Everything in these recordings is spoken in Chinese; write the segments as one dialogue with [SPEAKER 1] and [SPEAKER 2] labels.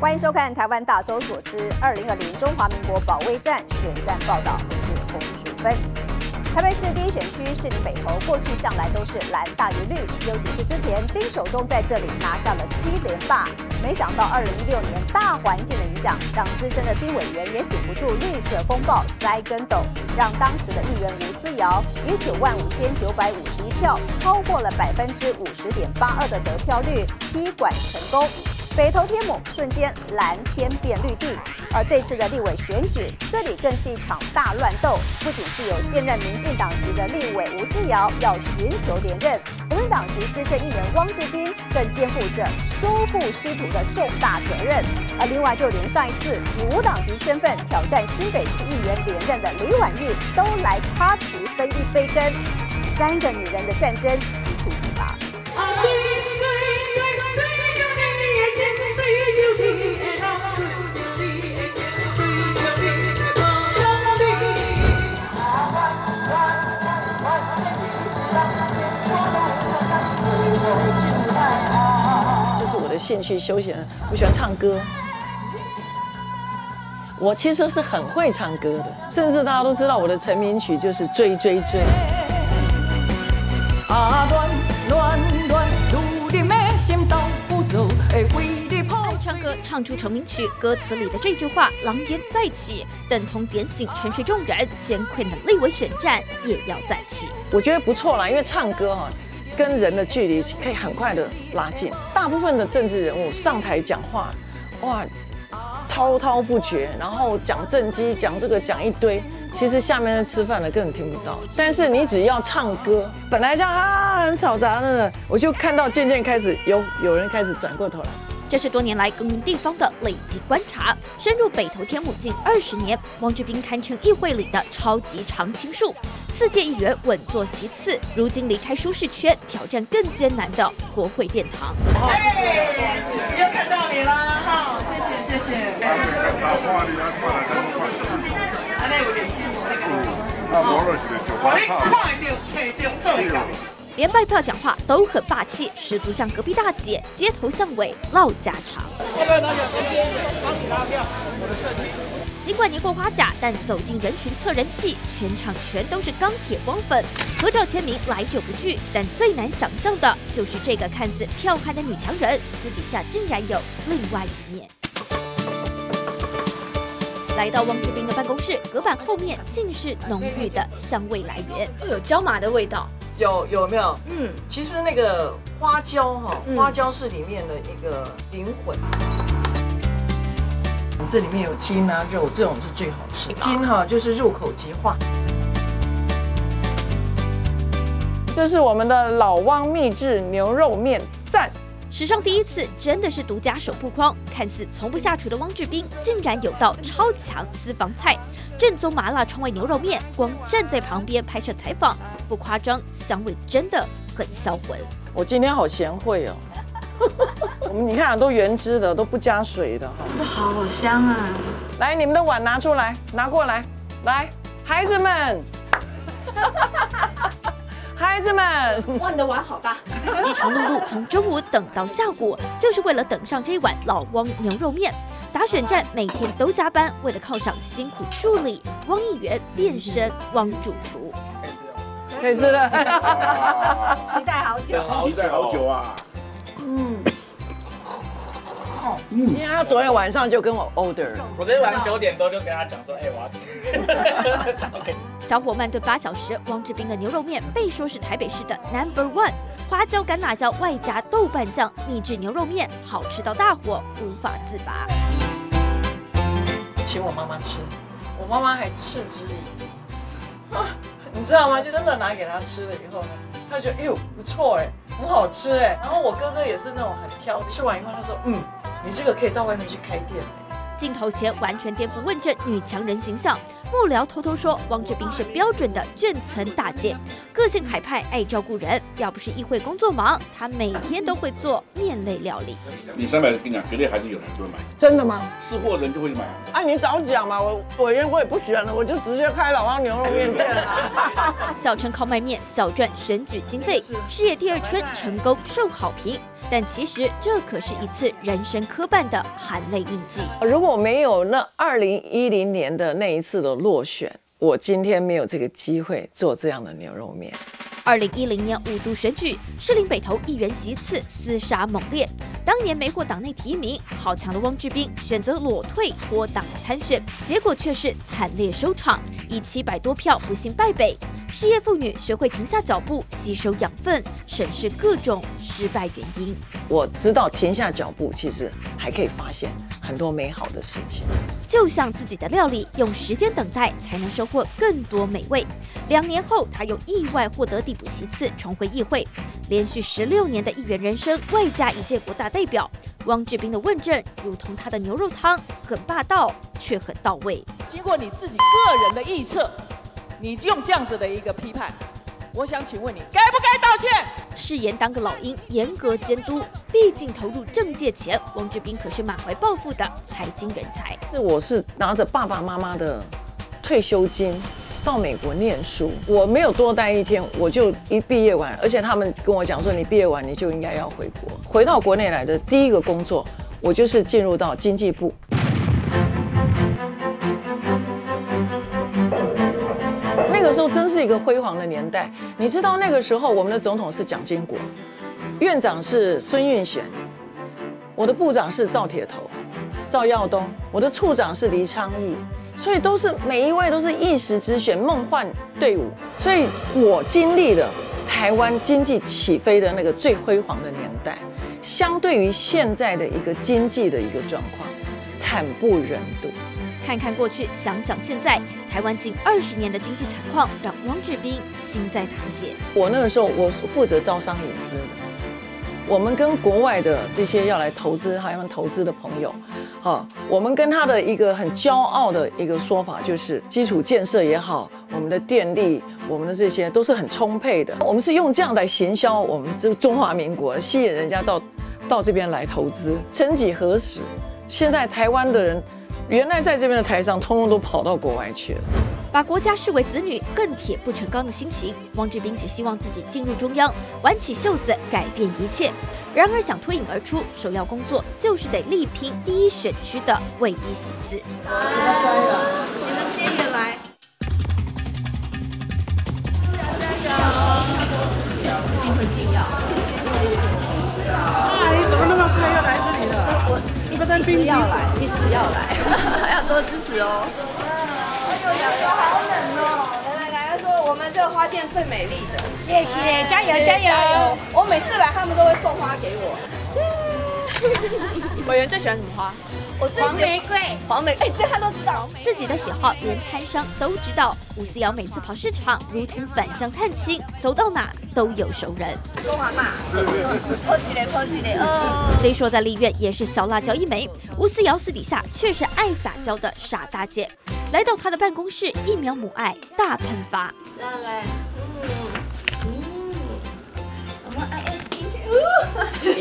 [SPEAKER 1] 欢迎收看《台湾大搜索之2020中华民国保卫战选战报道》，我是洪淑芬。台北市第一选区士林北投，过去向来都是蓝大于绿，尤其是之前丁守中在这里拿下了7连霸。没想到2016年大环境的影响，让资深的丁委员也堵不住绿色风暴栽跟斗，让当时的议员吴思瑶以95951票，超过了50.82%的得票率，踢馆成功。北投天母瞬间蓝天变绿地，而这次的立委选举，这里更是一场大乱斗。不仅是有现任民进党籍的立委吴思瑶要寻求连任，国民党籍资深议员汪志斌更肩负着收复失土的重大责任。而另外，就连上一次以无党籍身份挑战新北市议员连任的李婉玉，都来插旗分一杯羹。3个女人的战争一触即发。
[SPEAKER 2] 这是我的兴趣休闲，我喜欢唱歌。我其实是很会唱歌的，甚至大家都知道我的成名曲就是《追追追》。
[SPEAKER 3] 爱唱歌唱出成名曲，歌词里的这句话“狼烟再起”，等同点醒沉睡众人，艰困的立委选战也要再起。
[SPEAKER 2] 我觉得不错啦，因为唱歌跟人的距离可以很快的拉近。大部分的政治人物上台讲话，哇，滔滔不绝，然后讲政绩，讲这个讲一堆，其实下面在吃饭的根本听不到。但是你只要唱歌，本来这样很吵杂的，我就看到渐渐开始有人开始转过头来。
[SPEAKER 3] 这是多年来耕耘地方的累积观察，深入北投天母近20年，汪志斌堪称议会里的超级常青树，4届议员稳坐席次，如今离开舒适圈，挑战更艰难的国会殿堂。
[SPEAKER 2] 又看到你了，好，谢谢。
[SPEAKER 3] 连拜票讲话都很霸气，十足像隔壁大姐，街头巷尾唠家常。尽管年过花甲，但走进人群测人气，全场全都是钢铁光粉，合照签名来者不拒。但最难想象的就是这个看似剽悍的女强人，私底下竟然有另外一面。来到汪志斌的办公室，隔板后面竟是浓郁的香味来源，
[SPEAKER 4] 有椒麻的味道。
[SPEAKER 2] 有没有？其实那个花椒花椒是里面的一个灵魂。这里面有筋啊肉，这种是最好吃的。筋就是入口即化。这是我们的老汪秘制牛肉面，赞！
[SPEAKER 3] 史上第一次，真的是独家手曝光。看似从不下厨的汪志斌，竟然有道超强私房菜——正宗麻辣川味牛肉面。光站在旁边拍摄采访，不夸张，香味真的很销魂。
[SPEAKER 2] 我今天好贤惠哦。我们你看都原汁的，都不加水的
[SPEAKER 4] 这好香啊！
[SPEAKER 2] 来，你们的碗拿出来，拿过来，来，孩子们。孩子们，
[SPEAKER 4] 哇，你的碗好大！
[SPEAKER 3] 饥肠辘辘从中午等到下午，就是为了等上这一碗老汪牛肉面。打选战每天都加班，为了犒赏辛苦助理，汪议员变身汪主厨。
[SPEAKER 2] 可以吃了，
[SPEAKER 1] 期待好久，
[SPEAKER 5] 期待好久啊！
[SPEAKER 2] 因为他昨天晚上就跟我 order，
[SPEAKER 6] 我昨天晚上9点多就跟他讲说，我要吃。
[SPEAKER 3] 小火慢炖8小时，汪志斌的牛肉面被说是台北市的 No.1， 花椒干辣椒外加豆瓣酱秘制牛肉面，好吃到大伙无法自拔。
[SPEAKER 2] 请我妈妈吃，我妈妈还嗤之以鼻，你知道吗？就真的拿给她吃了以后呢，她觉得不错很好吃然后我哥哥也是那种很挑，吃完以后他说你这个可以到外面去开店
[SPEAKER 3] 镜头前完全颠覆问政女强人形象，幕僚偷偷说汪志斌是标准的眷村大姐，个性海派，爱照顾人。要不是议会工作忙，她每天都会做面类料理。
[SPEAKER 5] 你300跟你讲，绝对还是有人就会买。
[SPEAKER 2] 真的吗？
[SPEAKER 5] 是货人就会买。
[SPEAKER 2] 你早讲嘛，委员我也不选了，我就直接开老汪牛肉面店了。
[SPEAKER 3] 小陈靠卖面小赚选举经费，事业第2春成功受好评。 但其实这可是一次人生磕绊的含泪印记。
[SPEAKER 2] 如果没有那2010年的那一次的落选，我今天没有这个机会做这样的牛肉面。
[SPEAKER 3] 2010年5都选举，士林北投议员席次厮杀猛烈，当年没获党内提名，好强的汪志斌选择裸退脱党参选，结果却是惨烈收场，以700多票不幸败北。失业妇女学会停下脚步，吸收养分，审视各种失败原因。
[SPEAKER 2] 我知道停下脚步，其实还可以发现很多美好的事情。
[SPEAKER 3] 就像自己的料理，用时间等待才能收获更多美味。2年后，他又意外获得递补席次，重回议会。连续16年的议员人生，外加1届国大代表，汪志斌的问政如同他的牛肉汤，很霸道，却很到位。
[SPEAKER 7] 经过你自己个人的臆测，你用这样子的一个批判，我想请问你，该不该道歉？
[SPEAKER 3] 誓言当个老鹰，严格监督。毕竟投入政界前，汪志斌可是满怀抱负的财经人才。
[SPEAKER 2] 我是拿着爸爸妈妈的退休金到美国念书，我没有多待1天，我就一毕业完，而且他们跟我讲说，你毕业完你就应该要回国。回到国内来的第一个工作，我就是进入到经济部。那个时候真是一个辉煌的年代，你知道那个时候我们的总统是蒋经国，院长是孙运璇，我的部长是赵铁头、赵耀东，我的处长是黎昌义，所以每一位都是一时之选，梦幻队伍。所以我经历了台湾经济起飞的那个最辉煌的年代，相对于现在的一个经济的一个状况，惨不忍睹。
[SPEAKER 3] 看看过去，想想现在，台湾近20年的经济惨况，让汪志斌心在淌血。
[SPEAKER 2] 我那个时候，我负责招商引资的，我们跟国外的这些要来投资、台湾投资的朋友，我们跟他的一个很骄傲的一个说法，就是基础建设也好，我们的电力，我们的这些都是很充沛的。我们是用这样来行销我们这中华民国，吸引人家到这边来投资。曾几何时，现在台湾的人。原来在这边的台商，通通都跑到国外去了。
[SPEAKER 3] 把国家视为子女，恨铁不成钢的心情，汪志斌只希望自己进入中央，挽起袖子，改变一切。然而想脱颖而出，首要工作就是得力拼第1选区的唯一席次。
[SPEAKER 4] 你们今天也来？一定会进药。
[SPEAKER 7] 你怎么那么快要来这里了？
[SPEAKER 4] 一直要来，还要多支持哦。
[SPEAKER 8] 好冷哦！来说我们这个花店最美丽的，
[SPEAKER 4] 谢谢，加油加油！
[SPEAKER 8] 我每次来他们都会送花给我。
[SPEAKER 4] 委员最喜欢什么花？
[SPEAKER 8] 我最喜欢黄玫瑰。黄玫瑰，这他都知道。
[SPEAKER 3] 自己的喜好连摊商都知道。吴思瑶每次跑市场，如同返乡探亲，走到哪都有熟人。
[SPEAKER 8] 中华嘛，抛起来
[SPEAKER 3] 虽说在立院也是小辣椒一枚，吴思瑶私底下却是爱撒娇的傻大姐。来到她的办公室，一秒母爱大喷发。
[SPEAKER 4] 来，我们爱进去。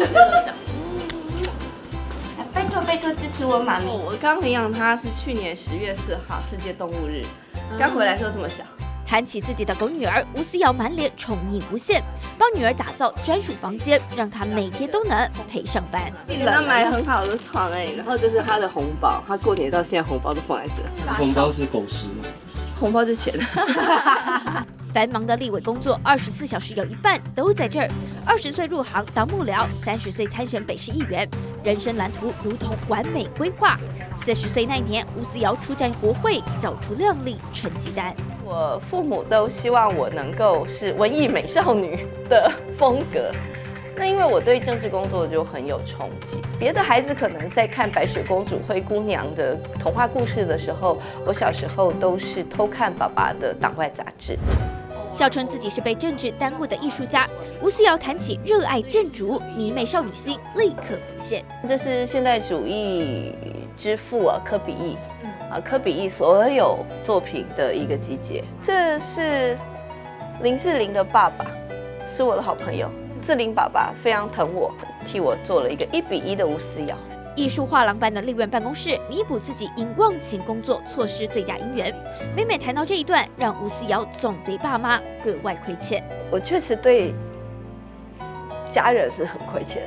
[SPEAKER 4] 拜托支持我妈咪！我刚领养它是去年10月4号世界动物日，刚回来的时候这么小。
[SPEAKER 3] 谈起自己的狗女儿，吴思瑶满脸宠溺无限，帮女儿打造专属房间，让她每天都能陪上班。
[SPEAKER 4] 给她买了很好的床然后这是她的红包，她过年到现在红包都放在这。
[SPEAKER 9] 红包是狗食吗？
[SPEAKER 4] 红包是钱。
[SPEAKER 3] 繁忙的立委工作，24小时有一半都在这儿。20岁入行当幕僚，30岁参选北市议员，人生蓝图如同完美规划。40岁那年，吴思瑶出战国会，缴出亮丽成绩单。
[SPEAKER 4] 我父母都希望我能够是文艺美少女的风格。那因为我对政治工作就很有憧憬，别的孩子可能在看白雪公主、灰姑娘的童话故事的时候，我小时候都是偷看爸爸的党外杂志。
[SPEAKER 3] 笑称自己是被政治耽误的艺术家，吴思瑶谈起热爱建筑，迷妹少女心立刻浮现。
[SPEAKER 4] 这是现代主义之父柯比意，柯比意所有作品的一个集结。这是林志玲的爸爸，是我的好朋友。志玲爸爸非常疼我，替我做了一个1比1的吴思瑶。
[SPEAKER 3] 艺术画廊般的立院办公室，弥补自己因忘情工作错失最佳姻缘。每每谈到这一段，让吴思瑶总对爸妈格外亏欠。
[SPEAKER 4] 我确实对家人是很亏欠，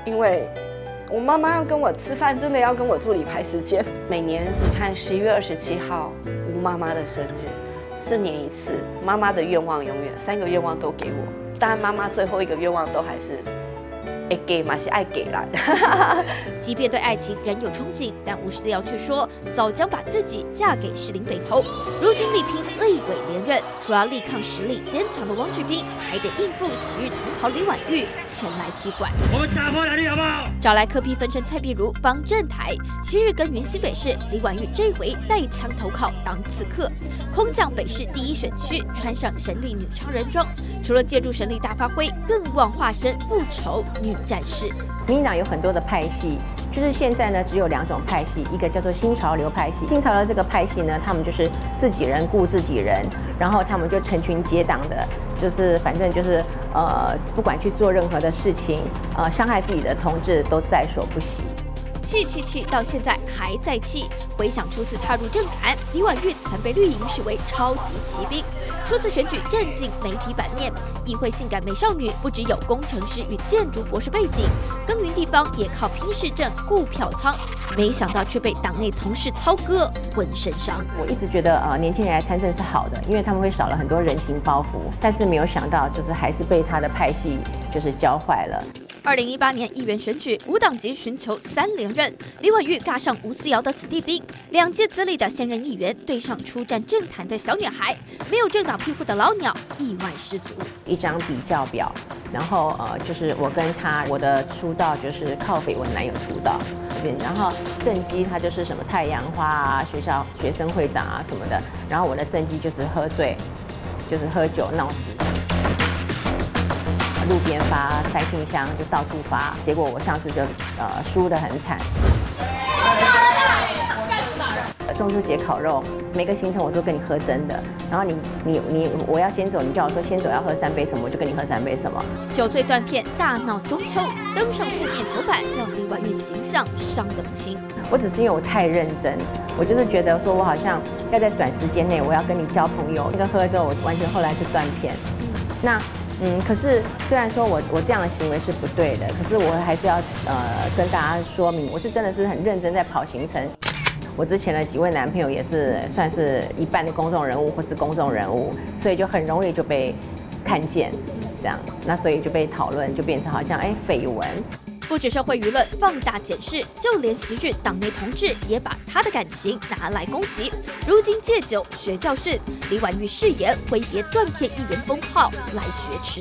[SPEAKER 4] 因为我妈妈要跟我吃饭，真的要跟我助理排时间。每年你看11月27号，吴妈妈的生日，4年一次，妈妈的愿望永远3个愿望都给我。当然，妈妈最后一个愿望都还是爱给嘛，是爱给啦。
[SPEAKER 3] 即便对爱情仍有憧憬，但吴思瑶却说，早将把自己嫁给士林北投。如今力拼立委连任，除了力抗实力坚强的汪志斌，还得应付昔日同袍李婉玉前来踢馆。
[SPEAKER 6] 我们打破两地好不好？
[SPEAKER 3] 找来柯 P 分身蔡碧如帮站台。7日耕耘新北市，李婉玉这回带枪投靠当刺客，空降北市第1选区，穿上神力女超人装，除了借助神力大发挥，更望化身复仇女战士。
[SPEAKER 9] 民进党有很多的派系，就是现在呢只有2种派系，一个叫做新潮流派系。新潮流这个派系呢，他们就是自己人顾自己人，然后他们就成群结党的，就是反正就是不管去做任何的事情，伤害自己的同志都在所不惜。
[SPEAKER 3] 气到现在还在气。回想初次踏入政坛，李婉玉曾被绿营视为超级骑兵。初次选举震惊媒体版面，议会性感美少女不只有工程师与建筑博士背景，耕耘地方也靠拼市政顾票仓。没想到却被党内同事操割，浑身伤。
[SPEAKER 9] 我一直觉得年轻人来参政是好的，因为他们会少了很多人情包袱，但是没有想到就是还是被他的派系就是教坏了。
[SPEAKER 3] 2018年议员选举，无党籍寻求3连任，李婉玉尬上吴思瑶的子弟兵，2届资历的现任议员对上出战政坛的小女孩，没有政党庇护的老鸟，意外失足。
[SPEAKER 9] 一张比较表，然后就是我跟他，我的出道就是靠绯闻男友出道，然后政绩他就是什么太阳花啊、学生会长啊什么的，然后我的政绩就是喝醉，就是喝酒闹事。路边发塞信箱，就到处发，结果我上次就输得很惨。中秋节烤肉，每个行程我都跟你喝真的，然后我要先走，你叫我说先走要喝3杯什么，我就跟你喝3杯什么。
[SPEAKER 3] 酒醉断片，大闹中秋，登上负面头版，让李婉玉形象伤得不轻。
[SPEAKER 9] 我只是因为我太认真，我就是觉得说我好像要在短时间内我要跟你交朋友，那个喝了之后我完全后来就断片。可是虽然说我这样的行为是不对的，可是我还是要跟大家说明，我是真的是很认真在跑行程。我之前的几位男朋友也是算是一半的公众人物或是公众人物，所以就很容易就被看见，这样，那所以就被讨论，就变成好像绯闻。
[SPEAKER 3] 不止社会舆论放大检视，就连昔日党内同志也把他的感情拿来攻击。如今戒酒学教训，李婉玉誓言挥别断片议员封号来雪耻。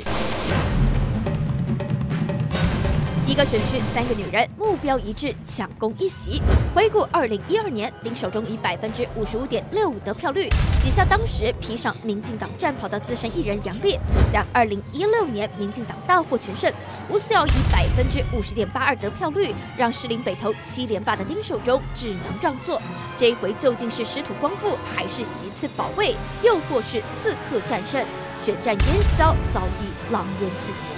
[SPEAKER 3] 一个选区3个女人，目标一致，抢攻1席。回顾2012年，林守中以55.65%得票率挤下当时披上民进党战袍的资深艺人杨烈。但2016年，民进党大获全胜，吴思瑶以50.82%得票率，让士林北投7连霸的林守中只能让座。这一回究竟是师徒光复，还是席次保卫，又或是刺客战胜？选战烟消，早已狼烟四起。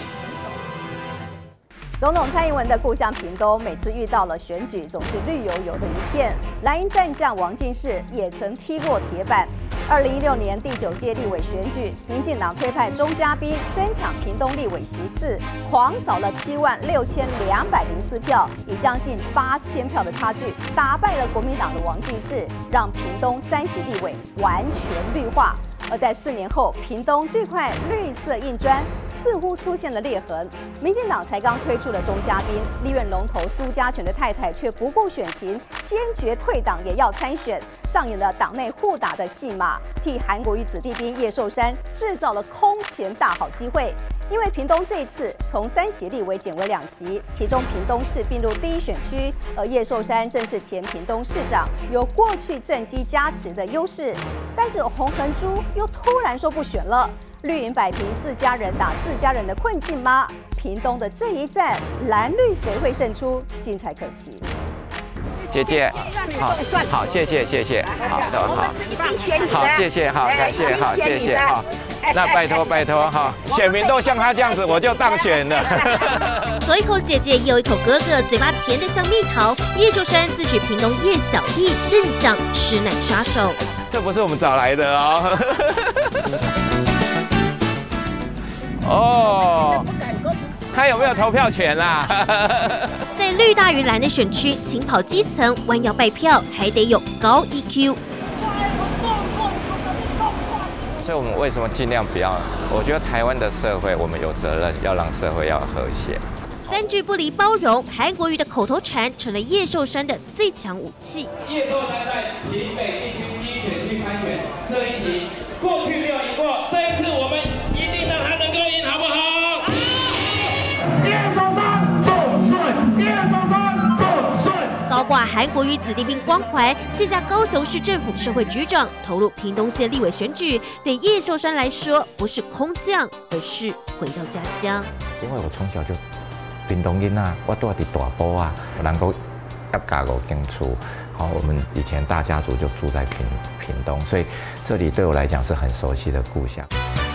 [SPEAKER 1] 总统蔡英文的故乡屏东，每次遇到了选举，总是绿油油的一片。蓝营战将王进士也曾踢过铁板。2016年第9届立委选举，民进党推派钟嘉宾争抢屏东立委席次，狂扫了76204票，以将近8000票的差距，打败了国民党的王进士，让屏东3席立委完全绿化。而在4年后，屏东这块绿色硬砖似乎出现了裂痕。民进党才刚推出了钟嘉宾，立院龙头苏家全的太太却不顾选情，坚决退党也要参选，上演了党内互打的戏码，替韩国瑜子弟兵叶寿山制造了空前大好机会。因为屏东这一次从3席立委减为2席，其中屏东市并入第1选区，而叶寿山正是前屏东市长，有过去政绩加持的优势。但是洪恒珠又突然说不选了，绿营摆平自家人打自家人的困境吗？屏东的这一战，蓝绿谁会胜出？精彩可期。
[SPEAKER 10] 姐姐，好，谢谢，好的，好，谢谢，好，感谢，好，谢谢，好。那拜托哈，选民都像他这样子，我就当选了。
[SPEAKER 11] 左一口姐姐，右一口哥哥，嘴巴甜得像蜜桃。叶寿山自诩屏东叶小弟，任想吃奶杀手。
[SPEAKER 10] 这不是我们找来的哦。哦， 他有没有投票权啦？
[SPEAKER 11] 在绿大于蓝的选区，勤跑基层、弯腰拜票，还得有高 EQ。
[SPEAKER 10] 所以我们为什么尽量不要？我觉得台湾的社会，我们有责任要让社会要和谐。
[SPEAKER 11] 三句不离包容，韩国瑜的口头禅成了叶寿山的最强武器。
[SPEAKER 12] 叶寿山在林北地区第1选区参选，这一席过去没有赢过，这一次我们一定让他能够赢，好不好？叶寿山够顺，叶寿山够顺。
[SPEAKER 11] 高挂韩国瑜子弟兵光环，卸下高雄市政府社会局长，投入屏东县立委选举，对叶寿山来说不是空降，而是回到家乡。
[SPEAKER 10] 因为我从小就屏东囡仔，我住伫大埔啊，人讲一家5间厝，好，我们以前大家族就住在屏东，所以这里对我来讲是很熟悉的故乡。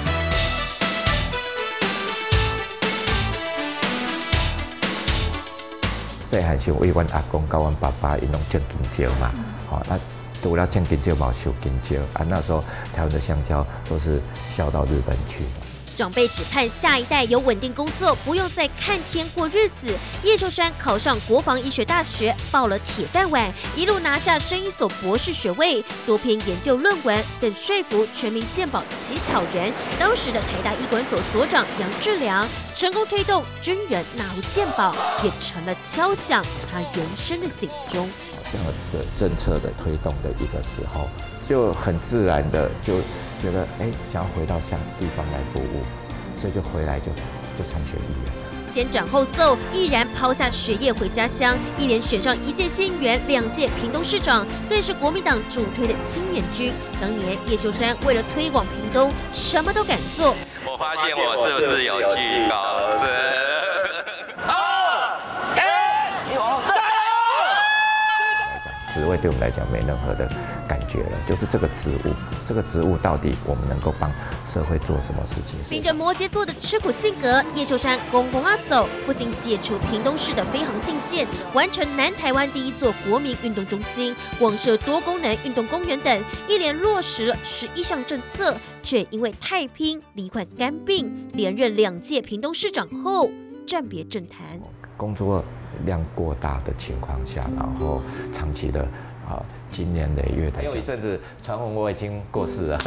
[SPEAKER 10] 细汉时，为阮阿公、甲阮爸爸，因拢种香蕉嘛，好，那除了种香蕉，嘛收香蕉啊。那时候台湾的香蕉都是销到日本去。
[SPEAKER 11] 长辈只盼下一代有稳定工作，不用再看天过日子。叶寿山考上国防医学大学，抱了铁饭碗，一路拿下生医所博士学位，多篇研究论文，更说服全民健保起草人当时的台大医管所所长杨志良，成功推动军人纳入健保，也成了敲响他人生的醒钟。
[SPEAKER 10] 这样的政策的推动的一个时候，就很自然的就觉得，想要回到向地方来服务，所以就回来就参选议员。
[SPEAKER 11] 先斩后奏，毅然抛下学业回家乡，一连选上1届县议员、2届屏东市长，更是国民党主推的青年军。当年叶寿山为了推广屏东，什么都敢做。
[SPEAKER 13] 我发现我是不是有惧高症？
[SPEAKER 10] 职位对我们来讲没任何的感觉了，就是这个职务到底我们能够帮社会做什么事情？
[SPEAKER 11] 秉着摩羯座的吃苦性格，叶寿山公公走，不仅解除屏东市的飞航禁建，完成南台湾第1座国民运动中心，广设多功能运动公园等，一连落实了11项政策，却因为太拼罹患肝病，连任2届屏东市长后暂别政坛。
[SPEAKER 10] 工作量过大的情况下，然后长期的经年累月的，还有一阵子传闻我已经过世了，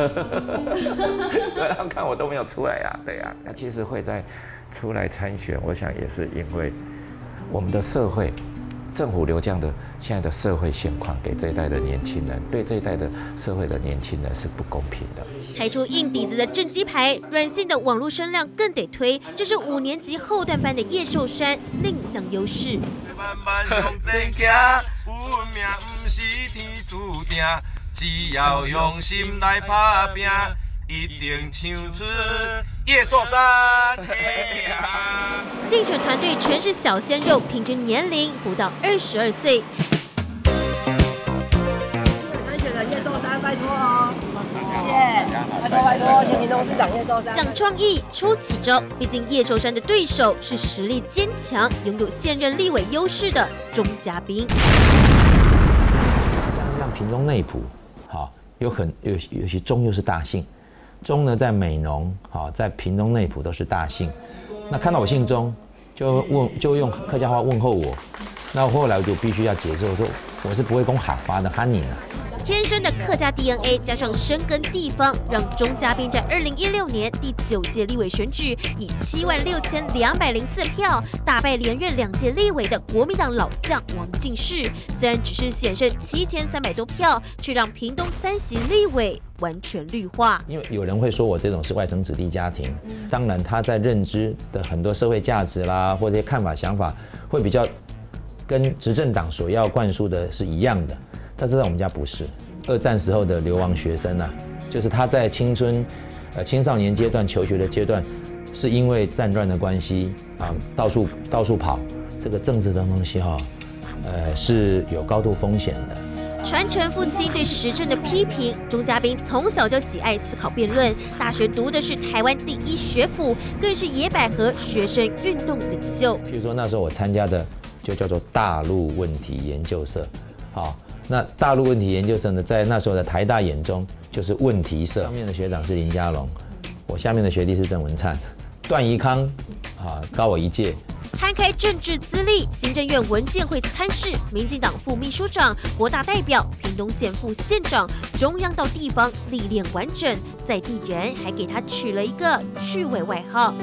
[SPEAKER 10] 看我都没有出来呀，对呀，那其实会再出来参选，我想也是因为我们的社会。政府留这样的现在的社会现况给这一代的年轻人，对这一代的社会的年轻人是不公平的。
[SPEAKER 11] 抬出硬底子的正鸡排，软性的网络声量更得推，这是5年级后段班的叶寿山另一项优势。
[SPEAKER 14] 慢慢用真行，运命不是天注定，只要用心来打拼，一定唱出叶寿山。
[SPEAKER 11] 竞选团队全是小鲜肉，平均年龄不到22岁。
[SPEAKER 15] 参选的叶寿山，拜托哦，谢谢，拜托，前屏东市长叶寿山。
[SPEAKER 11] 想创意出奇招，毕竟叶寿山的对手是实力坚强、拥有现任立委优势的钟嘉宾。
[SPEAKER 16] 像屏东内埔，尤其钟又是大姓。钟呢，在美浓，在屏东内埔都是大姓。那看到我姓钟，就用客家话问候我。那后来我就必须要解释，我说我是不会讲哈发的哈尼啊。
[SPEAKER 11] 天生的客家 DNA 加上深耕地方，让钟嘉宾在2016年第9届立委选举以76204票打败连任2届立委的国民党老将王进士。虽然只是险胜7300多票，却让屏东3席立委完全绿化。
[SPEAKER 16] 因为有人会说我这种是外省子弟家庭，当然他在认知的很多社会价值啦，或者看法想法会比较跟执政党所要灌输的是一样的。但是在我们家不是，2战时候的流亡学生啊，就是他在青少年阶段求学的阶段，是因为战乱的关系啊，到处跑，这个政治的东西是有高度风险的。
[SPEAKER 11] 传承父亲对时政的批评，钟嘉宾从小就喜爱思考辩论，大学读的是台湾第1学府，更是野百合学生运动领袖。
[SPEAKER 16] 譬如说那时候我参加的就叫做大陆问题研究社，那大陆问题研究社呢，在那时候的台大眼中就是问题社。上面的学长是林佳龙，我下面的学弟是郑文灿、段宜康， 高我一届。
[SPEAKER 11] 摊开政治资历，行政院文建会参事、民进党副秘书长、国大代表、屏东县副县长，中央到地方历练完整，在地人还给他取了一个趣味外号。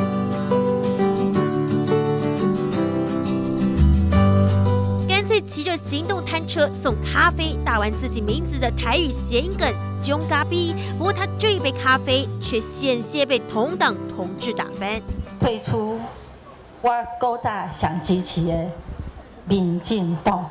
[SPEAKER 11] 干脆骑着行动摊车送咖啡，打完自己名字的台语谐音梗“中咖啡”。不过他这一杯咖啡却险些被同党同志打翻。
[SPEAKER 17] 退出我古早上支持的民进党。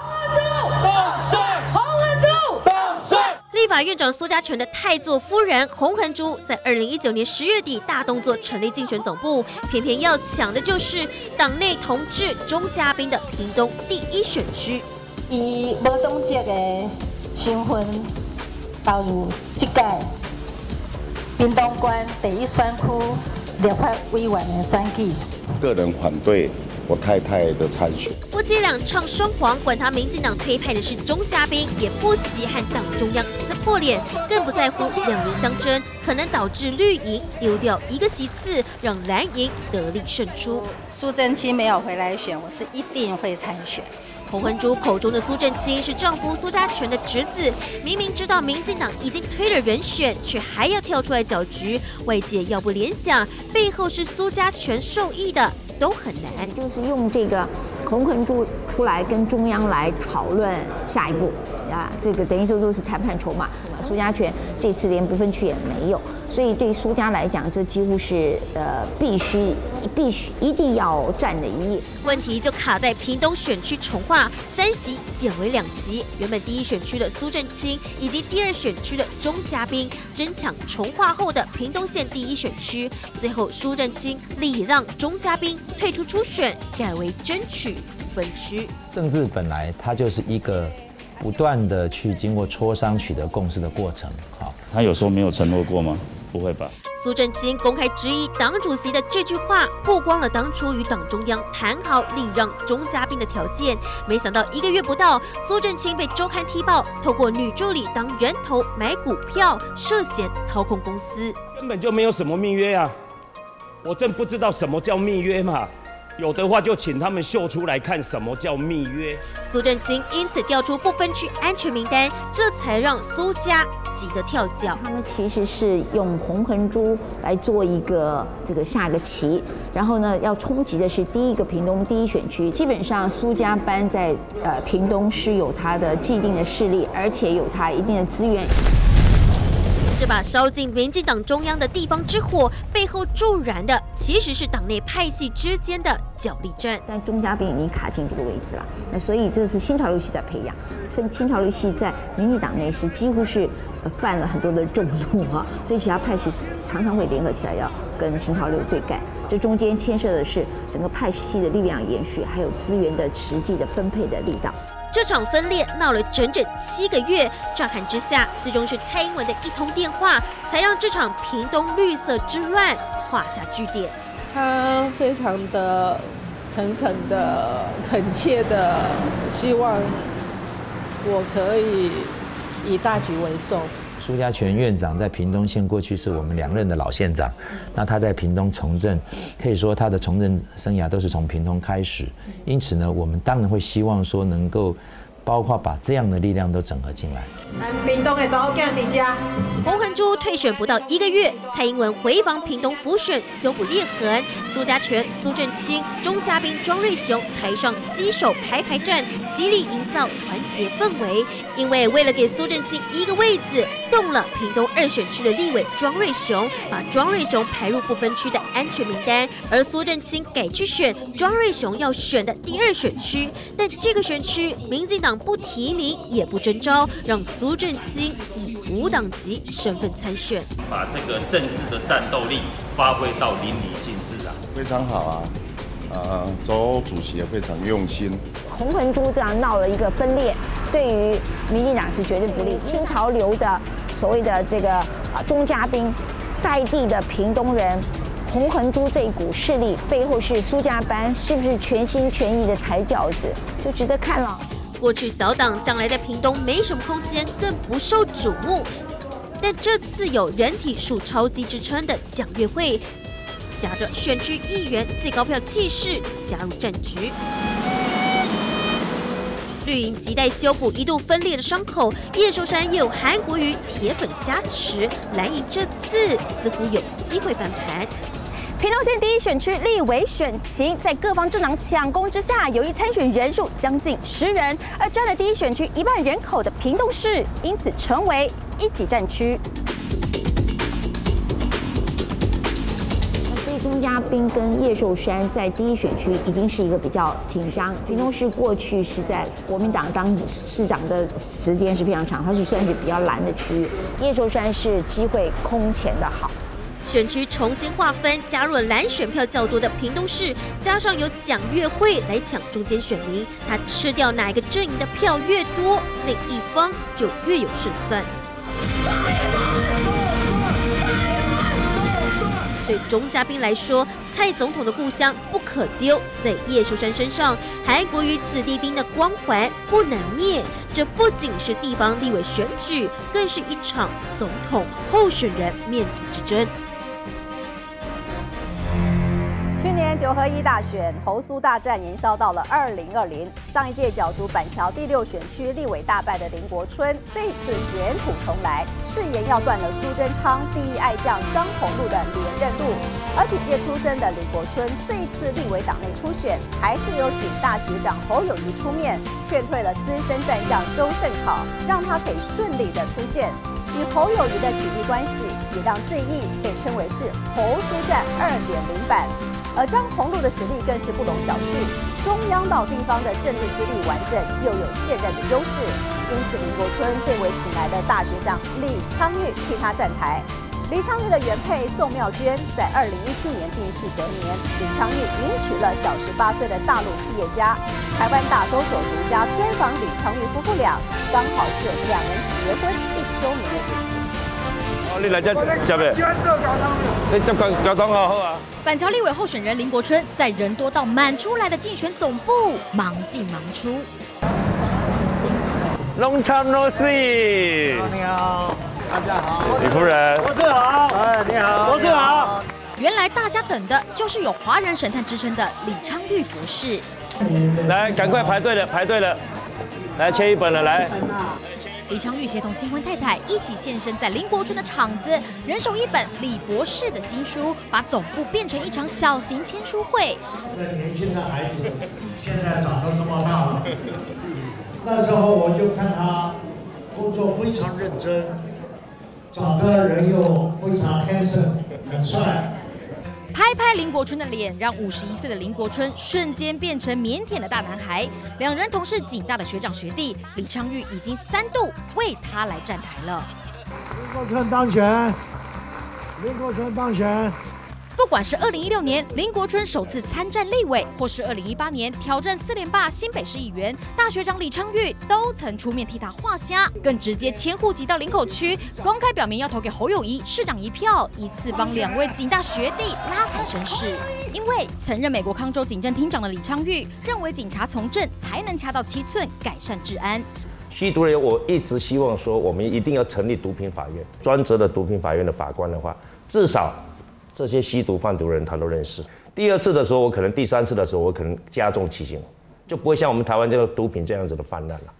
[SPEAKER 11] 立法院长苏家全的太座夫人洪恒珠，在2019年10月底大动作成立竞选总部，偏偏要抢的就是党内同志钟嘉宾的屏东第1选区。
[SPEAKER 17] 以无党籍的身份投入这届屏东县第1选区立法委员的选举。
[SPEAKER 18] 个人反对我太太的参选。
[SPEAKER 11] 夫妻俩唱双簧，管他民进党推派的是钟嘉宾，也不惜和党中央撕破脸，更不在乎两人相争可能导致绿营丢掉1个席次，让蓝营得利胜出。
[SPEAKER 17] 苏震清没有回来选，我是一定会参选。
[SPEAKER 11] 洪恒珠口中的苏震清是丈夫苏家全的侄子，明明知道民进党已经推了人选，却还要跳出来搅局，外界要不联想背后是苏家全受益的都很难。
[SPEAKER 1] 就是用这个洪恒珠出来跟中央来讨论下一步啊，这个等于说都是谈判筹码。苏家全这次连不分区也没有，所以对苏家来讲，这几乎是必须一定要占的一页。
[SPEAKER 11] 问题就卡在屏东选区重划，3席减为2席。原本第1选区的苏震清以及第2选区的钟嘉宾争抢重划后的屏东县第1选区，最后苏震清礼让钟嘉宾退出初选，改为争取分区。
[SPEAKER 16] 政治本来它就是一个不断的去经过磋商取得共识的过程。好，
[SPEAKER 5] 他有说没有承诺过吗？不会吧？
[SPEAKER 11] 苏震清公开质疑党主席的这句话，曝光了当初与党中央谈好礼让钟嘉宾的条件。没想到1个月不到，苏震清被周刊踢爆，透过女助理当人头买股票，涉嫌掏空公司。
[SPEAKER 19] 根本就没有什么密约啊！我真不知道什么叫密约嘛。有的话就请他们秀出来看什么叫密约。
[SPEAKER 11] 苏震清因此调出不分区安全名单，这才让苏家急得跳脚。
[SPEAKER 1] 他们其实是用洪恒珠来做一个下一个棋，然后呢要冲击的是第1个屏东第1选区。基本上苏家班在屏东是有他的既定的势力，而且有他一定的资源。
[SPEAKER 11] 这把烧进民进党中央的地方之火，背后助燃的其实是党内派系之间的角力战。
[SPEAKER 1] 但钟嘉宾已经卡进这个位置了，那所以这是新潮流系在培养。新潮流系在民进党内是几乎是犯了很多的众怒啊，所以其他派系常常会联合起来要跟新潮流对干。这中间牵涉的是整个派系的力量延续，还有资源的实际的分配的力道。
[SPEAKER 11] 这场分裂闹了整整7个月，乍看之下，最终是蔡英文的一通电话，才让这场屏东绿色之乱画下句点。
[SPEAKER 20] 他非常的诚恳的、恳切的，希望我可以以大局为重。
[SPEAKER 16] 苏家全院长在屏东县过去是我们2任的老县长，那他在屏东从政，可以说他的从政生涯都是从屏东开始，因此呢，我们当然会希望说能够包括把这样的力量都整合进来。
[SPEAKER 17] 屏东的早间伫家。
[SPEAKER 11] 洪恒珠退选不到1个月，蔡英文回防屏东辅选，修补裂痕。苏家全、苏震清、钟嘉宾、庄瑞雄台上携手排战，极力营造团结氛围。因为为了给苏震清1个位子，动了屏东2选区的立委庄瑞雄，把庄瑞雄排入不分区的安全名单，而苏震清改去选庄瑞雄要选的第2选区。但这个选区，民进党不提名也不征召，让苏震清以无党籍身份参选，
[SPEAKER 21] 把这个政治的战斗力发挥到淋漓尽致啊！
[SPEAKER 18] 非常好啊，周主席也非常用心。
[SPEAKER 1] 洪恒珠这样闹了一个分裂，对于民进党是绝对不利。新潮流的所谓的这个钟嘉宾，在地的屏东人，洪恒珠这一股势力背后是苏家班，是不是全心全意的抬轿子，就值得看了。
[SPEAKER 11] 过去小党将来在屏东没什么空间，更不受瞩目。但这次有人体术超级之称的蒋月惠挟着选区议员最高票气势加入战局。绿营亟待修补一度分裂的伤口，叶秀山也有韩国瑜铁粉加持，蓝营这次似乎有机会翻盘。
[SPEAKER 1] 屏东县第一选区立委选情在各方政党抢攻之下，有意参选人数将近10人，而占了第一选区1万人口的屏东市，因此成为一级战区。
[SPEAKER 2] 所以钟嘉宾跟叶秀山在第一选区已经是一个比较紧张。屏东市过去是在国民党当市长的时间是非常长，它是算是比较蓝的区域。叶秀山是机会空前的好。
[SPEAKER 11] 选区重新划分，加入了蓝选票较多的屏东市，加上有蒋月惠来抢中间选民，他吃掉哪一个阵营的票越多，另一方就越有胜算。对钟嘉宾来说，蔡总统的故乡不可丢，在叶秀山身上，韩国瑜子弟兵的光环不能灭。这不仅是地方立委选举，更是一场总统候选人面子之争。
[SPEAKER 1] 去年9合1大选，侯苏大战延烧到了2020。上一届角逐板桥第6选区立委大败的林国春，这次卷土重来，誓言要断了苏贞昌第一爱将张宏禄的连任路。而警界出身的林国春，这一次立委党内初选，还是由警大学长侯友宜出面，劝退了资深战将周胜考，让他可以顺利的出现。与侯友宜的紧密关系，也让这一被称为是侯苏战2.0版。而张宏禄的实力更是不容小觑，中央到地方的政治资历完整，又有现任的优势，因此林国春这位请来的大学长李昌钰替他站台。李昌钰的原配宋妙娟在2017年病逝隔年，李昌钰迎娶了小18岁的大陆企业家。台湾大搜索独家专访李昌钰夫妇俩，刚好是2人结婚1周年的日子。
[SPEAKER 19] 你来这接咩？你接交通好啊。
[SPEAKER 22] 板桥立委候选人林国春在人多到满出来的竞选总部忙进忙出。
[SPEAKER 19] Long time no see。你好，大家好。李夫人。博士好。哎，你好。博士好。
[SPEAKER 22] 原来大家等的就是有华人神探之称的李昌钰博士。
[SPEAKER 19] 来，赶快排队了，排队了。来签一本了，来。
[SPEAKER 22] 李昌钰协同新婚太太一起现身在林国春的场子，人手一本李博士的新书，把总部变成一场小型签书会。
[SPEAKER 23] 那年轻的孩子现在长得这么大了，那时候我就看他工作非常认真，长得人又非常 handsome， 很帅。
[SPEAKER 22] 拍拍林国春的脸，让51岁的林国春瞬间变成腼腆的大男孩。2人同是警大的学长学弟，李昌钰已经3度为他来站台了。
[SPEAKER 23] 林国春当选，林国春当选。
[SPEAKER 22] 不管是2016年林国春首次参战立委，或是2018年挑战4连霸新北市议员，大学长李昌钰都曾出面替他画虾，更直接迁户籍到林口区，公开表明要投给侯友宜市长1票，以次帮2位警大学弟拉抬声势。因为曾任美国康州警政厅长的李昌钰认为，警察从政才能掐到7寸，改善治安。
[SPEAKER 24] 吸毒人，我一直希望说，我们一定要成立毒品法院，专责的毒品法院的法官的话，至少这些吸毒贩毒人他都认识。第2次的时候，我可能第3次的时候，我可能加重其刑，就不会像我们台湾这个毒品这样子的泛滥了。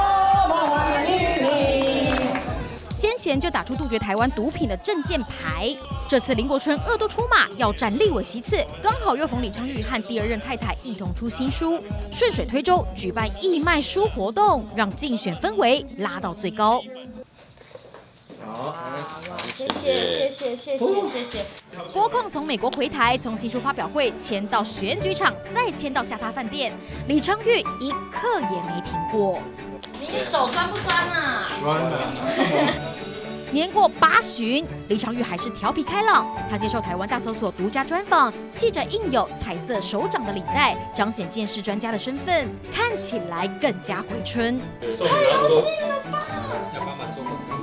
[SPEAKER 22] 先前就打出杜绝台湾毒品的政见牌，这次林国春2度出马要战立委席次，刚好又逢李昌钰和第2任太太一同出新书，顺水推舟举办义卖书活动，让竞选氛围拉到最高。
[SPEAKER 23] 好，
[SPEAKER 22] 谢谢。郭矿从美国回台，从新书发表会签到选举场，再签到下榻饭店，李昌钰一刻也没停过。
[SPEAKER 8] 你手酸不酸啊？
[SPEAKER 23] 酸的。
[SPEAKER 22] 年过80，李昌钰还是调皮开朗。他接受台湾大搜索独家专访，系着印有彩色手掌的领带，彰显鉴识专家的身份，看起来更加回春。
[SPEAKER 8] 太有戏了吧！
[SPEAKER 23] 要慢慢做。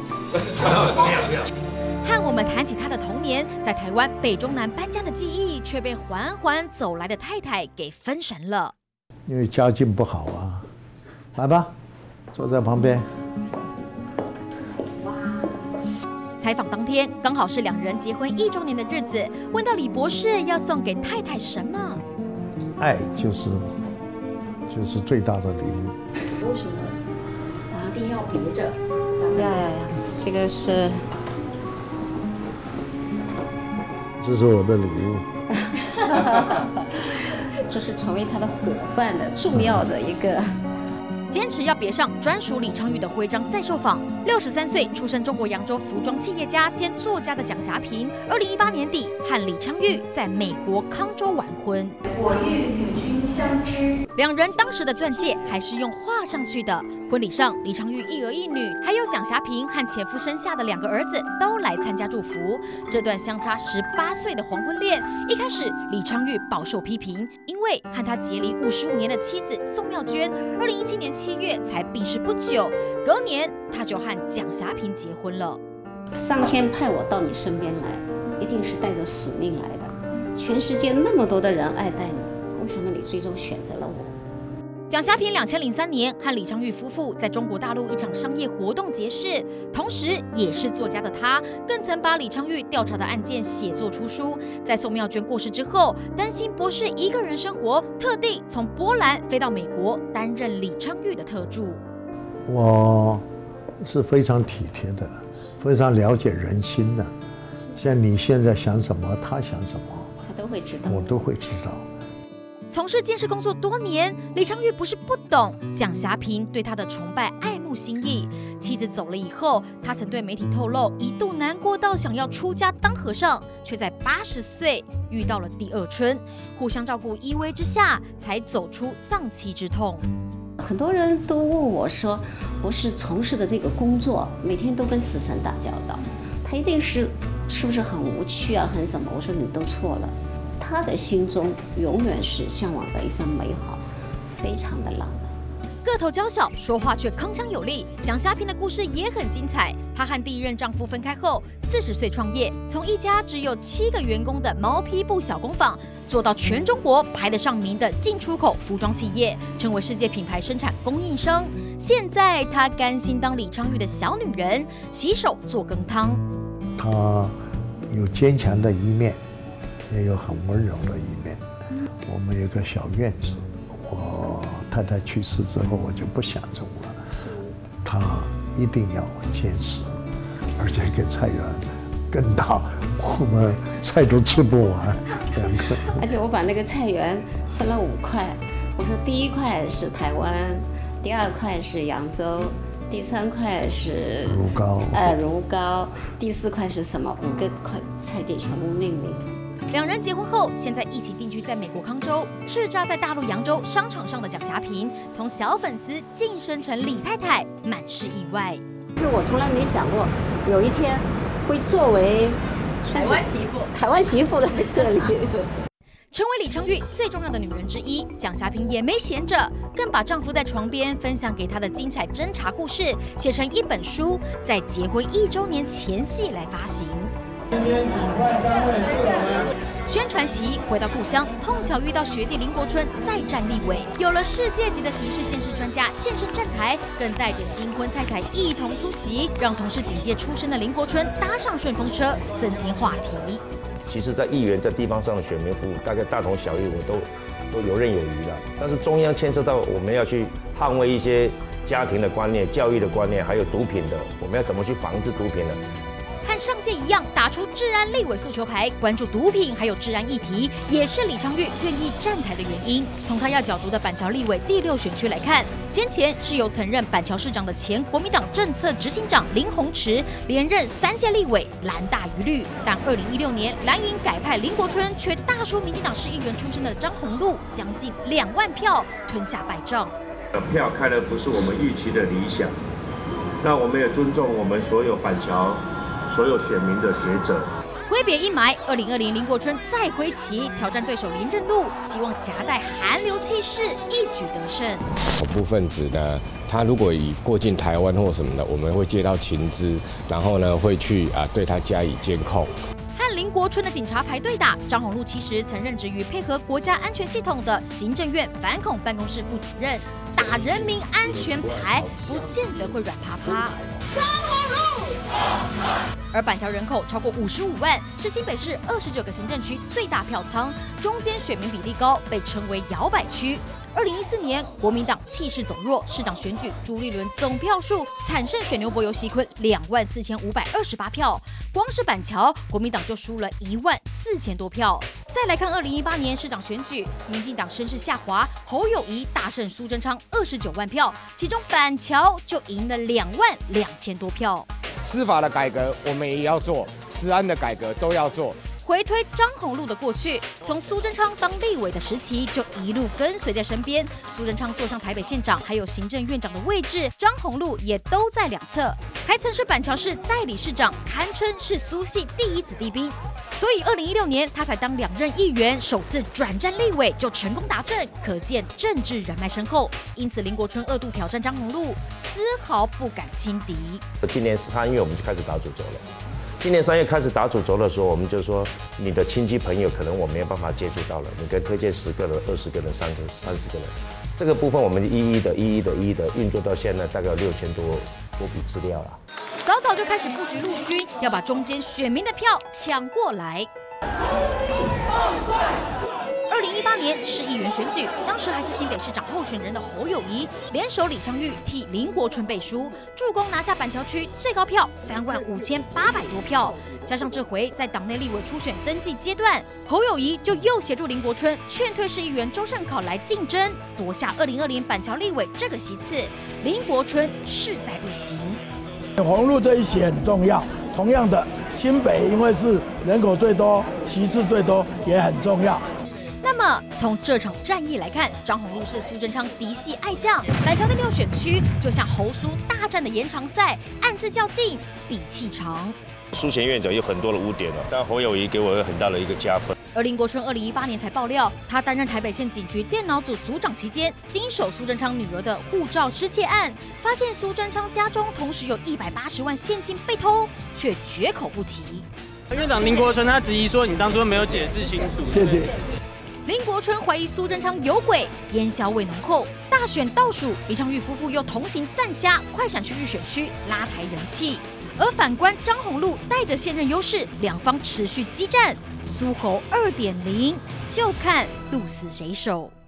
[SPEAKER 22] 和我们谈起他的童年，在台湾北中南搬家的记忆，却被缓缓走来的太太给分神了。
[SPEAKER 23] 因为家境不好啊，来吧，坐在旁边。
[SPEAKER 22] 采访当天刚好是两人结婚1周年的日子，问到李博士要送给太太什么？
[SPEAKER 23] 爱就是最大的礼物。
[SPEAKER 4] 为什么一定要别着？呀，这个是，
[SPEAKER 23] 这是我的礼物。
[SPEAKER 4] 这是成为他的伙伴的重要的一个。
[SPEAKER 22] 坚持要别上专属李昌钰的徽章再受访。63岁出身中国扬州服装企业家兼作家的蒋霞萍，2018年底和李昌钰在美国康州完婚。
[SPEAKER 4] 我与与君相知。
[SPEAKER 22] 两人当时的钻戒还是用画上去的。婚礼上，李昌钰1儿1女，还有蒋霞萍和前夫生下的2个儿子都来参加祝福。这段相差18岁的黄昏恋，一开始李昌钰饱受批评，因为和他结离55年的妻子宋妙娟，2017年7月才病逝不久，隔年他就和蒋霞萍结婚了。
[SPEAKER 4] 上天派我到你身边来，一定是带着使命来的。全世界那么多的人爱戴你，为什么你最终选择了我？
[SPEAKER 22] 蒋霞萍2003年和李昌钰夫妇在中国大陆一场商业活动结识，同时也是作家的他，更曾把李昌钰调查的案件写作出书。在宋妙娟过世之后，担心博士一个人生活，特地从波兰飞到美国担任李昌钰的特助。
[SPEAKER 23] 我是非常体贴的，非常了解人心的。像你现在想什么，他想什么，
[SPEAKER 4] 他都会知道，
[SPEAKER 23] 我都会知道。
[SPEAKER 22] 从事监视工作多年，李昌钰不是不懂蒋霞萍对他的崇拜、爱慕心意。妻子走了以后，他曾对媒体透露，一度难过到想要出家当和尚，却在80岁遇到了第2春，互相照顾依偎之下，才走出丧妻之痛。
[SPEAKER 4] 很多人都问我说，博士从事的这个工作，每天都跟死神打交道，他一定是不是很无趣啊，很什么？我说你都错了。他的心中永远是向往着一份美好，非常的浪漫。
[SPEAKER 22] 个头娇小，说话却铿锵有力。蒋霞萍的故事也很精彩。她和第1任丈夫分开后，40岁创业，从一家只有7个员工的毛坯布小工坊，做到全中国排得上名的进出口服装企业，成为世界品牌生产供应商。现在她甘心当李昌钰的小女人，洗手做羹汤。
[SPEAKER 23] 她有坚强的一面，也有很温柔的一面。我们有个小院子，我太太去世之后，我就不想种了。她一定要坚持，而且给菜园更大，我们菜都吃不完2个。
[SPEAKER 4] 而且我把那个菜园分了5块，我说第1块是台湾，第2块是扬州，第3块是
[SPEAKER 23] 如皋，
[SPEAKER 4] 第4块是什么？5个菜地全部命名。
[SPEAKER 22] 两人结婚后，现在一起定居在美国康州。叱咤在大陆扬州商场上的蒋霞萍，从小粉丝晋升成李太太，满是意外。
[SPEAKER 4] 就是我从来没想过，有一天会作为
[SPEAKER 22] 台湾媳妇
[SPEAKER 4] 来这里。
[SPEAKER 22] 成为李昌钰最重要的女人之一，蒋霞萍也没闲着，更把丈夫在床边分享给她的精彩侦查故事写成一本书，在结婚1周年前夕来发行。宣传期回到故乡，碰巧遇到学弟林国春再战立委，有了世界级的刑事鉴识专家现身站台，更带着新婚太太一同出席，让同是警界出身的林国春搭上顺风车，增添话题。
[SPEAKER 24] 其实，在议员在地方上的选民服务，大概大同小异，我都游刃有余了。但是中央牵涉到我们要去捍卫一些家庭的观念、教育的观念，还有毒品的，我们要怎么去防治毒品呢？
[SPEAKER 22] 和上届一样，打出治安立委诉求牌，关注毒品还有治安议题，也是李昌钰愿意站台的原因。从他要角逐的板桥立委第6选区来看，先前是由曾任板桥市长的前国民党政策执行长林鸿池连任3届立委，蓝大于绿。但2016年蓝营改派林国春，却大输民进党市议员出身的张宏禄将近2万票，吞下败仗。
[SPEAKER 6] 票开的不是我们预期的理想，那我们也尊重我们所有板桥所有选民的抉择。
[SPEAKER 22] 挥别一霾，2020林国春再挥旗挑战对手连任路，希望夹带韩流气势一举得胜。
[SPEAKER 7] 恐怖分子呢，他如果以过境台湾或什么的，我们会接到情资，然后呢会去对他加以监控。
[SPEAKER 22] 和林国春的警察排队打，张宏禄其实曾任职于配合国家安全系统的行政院反恐办公室副主任，打人民安全牌不见得会软趴趴。张宏禄而板桥人口超过55万，是新北市29个行政区最大票仓，中间选民比例高，被称为摇摆区。2014年，国民党气势走弱，市长选举朱立伦总票数惨胜水牛柏游锡坤24528票，光是板桥，国民党就输了14000多票。再来看2018年市长选举，民进党声势下滑，侯友宜大胜苏贞昌29万票，其中板桥就赢了22000多票。
[SPEAKER 3] 司法的改革我们也要做，食安的改革都要做。
[SPEAKER 22] 回推张宏陆的过去，从苏贞昌当立委的时期就一路跟随在身边。苏贞昌坐上台北县长还有行政院长的位置，张宏陆也都在两侧，还曾是板桥市代理市长，堪称是苏系第一子弟兵。所以2016年他才当2任议员，首次转战立委就成功达阵，可见政治人脉深厚。因此林国春2度挑战张宏陆，丝毫不敢轻敌。
[SPEAKER 24] 今年3月我们就开始打主轴了。今年3月开始打主轴的时候，我们就说你的亲戚朋友可能我没有办法接触到了，你可以推荐10个人、20个人、30个人。这个部分我们一一的运作到现在，大概有6000多笔资料了。
[SPEAKER 22] 早早就开始布局陆军，要把中间选民的票抢过来。2018年市议员选举，当时还是新北市长候选人的侯友宜，联手李昌钰替林国春背书，助攻拿下板桥区最高票35800多票。加上这回在党内立委初选登记阶段，侯友宜就又协助林国春劝退市议员周盛考来竞争，夺下2020板桥立委这个席次。林国春势在必行。
[SPEAKER 23] 宏陆这一席很重要，同样的，新北因为是人口最多、席次最多，也很重要。
[SPEAKER 22] 那么从这场战役来看，张宏陆是苏贞昌嫡系爱将，板桥的6选区就像侯苏大战的延长赛，暗自较劲，比气长。
[SPEAKER 24] 苏前院长有很多的污点了，但侯友宜给我很大的一个加分。
[SPEAKER 22] 而林国春2018年才爆料，他担任台北县警局电脑组组长期间，经手苏贞昌女儿的护照失窃案，发现苏贞昌家中同时有180万现金被偷，却绝口不提。
[SPEAKER 9] 院长林国春他质疑说，你当初没有解释清楚。
[SPEAKER 23] 谢谢。
[SPEAKER 22] 林国春怀疑苏贞昌有鬼，烟硝味浓厚。大选倒数，李昌钰夫妇又同行赞虾快闪区域选区，拉抬人气。而反观张宏陆带着现任优势，两方持续激战，苏侯2.0，就看鹿死谁手。